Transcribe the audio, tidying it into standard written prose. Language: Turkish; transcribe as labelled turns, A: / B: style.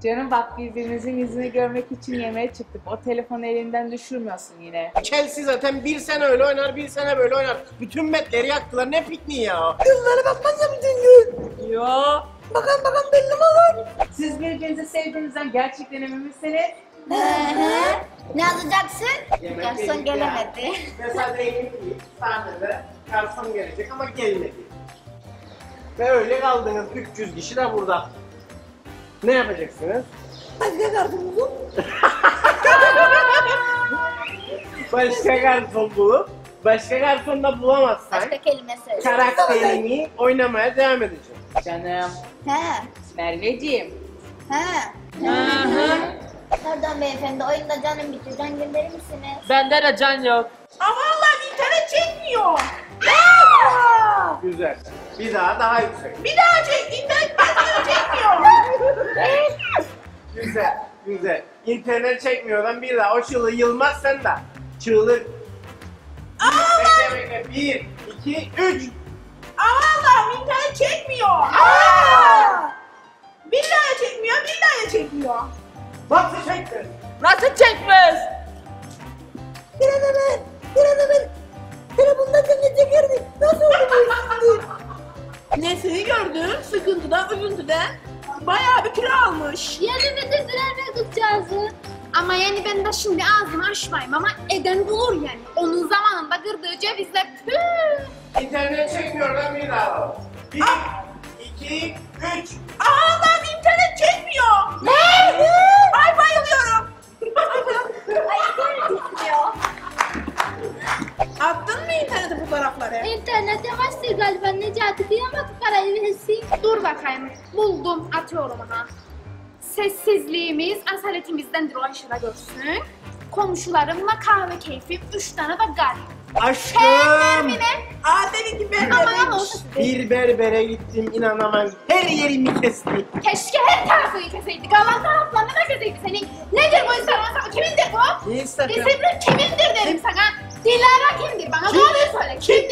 A: Canım bak birbirimizin yüzünü görmek için yemeğe çıktık. O telefonu elinden düşürmüyorsun yine.
B: Chelsea zaten bir sene öyle oynar, bir sene böyle oynar. Bütün metleri yaktılar. Ne pikniği ya?
C: Kızlara bakman ya bütün gün.
A: Yo.
C: Bakan belli mi olur?
A: Siz birbirinizi sevdiğinizden gerçekten emin misiniz?
D: Ne yazacaksın?
B: Garson
D: gelemedi.
B: Mesela diyelim ki sahnede garson gelecek ama gelmedi. Ve öyle kaldınız 300 kişi de burada. Ne yapacaksınız?
C: Başka kartımızı.
B: Başka garson bulup, başka garson da bulamazsan
D: Başka kelime söyle.
B: karakterini oynamaya devam edeceksin.
A: Canım.
D: He.
A: Merveciğim.
D: He. Pardon beyefendi, oyunda canım bitiyor. Can gönderir misiniz?
A: Bende de can yok.
C: Ama Allah'ım internet çekmiyor.
B: Güzel. Bir daha yüksek.
C: Bir daha çek, internet başka çekmiyor.
B: Güzel. İnternet çekmiyordan bir daha. O çığlığı Yılmaz sen de. Çığlık. Bekle. 1, 2, 3.
C: Ama Allah'ım internet çekmiyor. Bir daha çekmiyor, bir daha çekmiyor.
B: Nasıl çektin?
A: Nasıl çekmez?
C: Bir an evvel. Telefondan seni çekerdik. Nasıl oldu bu iş? Ne seni gördüm, sıkıntıdan, üzüntüden. Bayağı bir kilo almış.
D: Yeni bitirdiler be kızcağızı. Ama yani ben de şimdi ağzımı açmayayım ama eden bulur yani. Onun zamanında kırdığı cevizler tüh.
B: İnternet çekmiyordan bir daha alalım. 1, 2, 3.
C: Allah'ım internet çekmiyor.
D: Ne?
C: Ay bayılıyorum.
D: Ay internet istiyor.
C: Attın mı internete fotoğrafları?
D: İnternet yavaştır galiba Necati diyemedi parayı versin. Dur bakayım buldum atıyorum ona. Sessizliğimiz asaletimizdendir o aşırı görsün. Komşularımla kahve keyfim 3 tane de garip.
B: Aşkım.
C: Aa seninki ben
D: Aman
C: demiş.
D: olsun.
B: Bir berbere gittim inanamam. Her yerimi kesti.
D: Keşke her tarafını keseydik. Kalan taraflarını da keseydik senin. Nedir bu Instagram? Kimindir bu?
B: Ne Instagram?
D: Instagram kimindir dedim sana. Dilara kimdir? Bana doğruyu söyle.
B: Kim